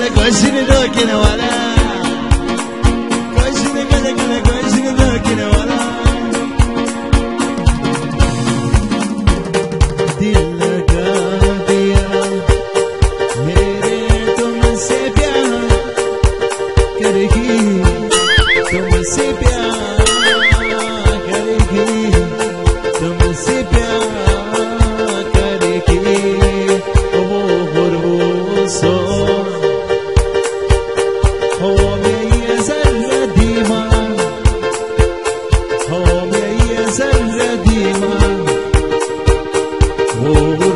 كوشني ذوكنا ولا كوشني كذا كوشني ذوكنا ولا दिल लगा दिया मेरे तुमसे प्यार करेगी तुमसे प्यार करेगी तुमसे प्यार करेगी वो गुरबोसो हो मेरी जर्रा दीवान हो मेरी जर्रा दीवान Oh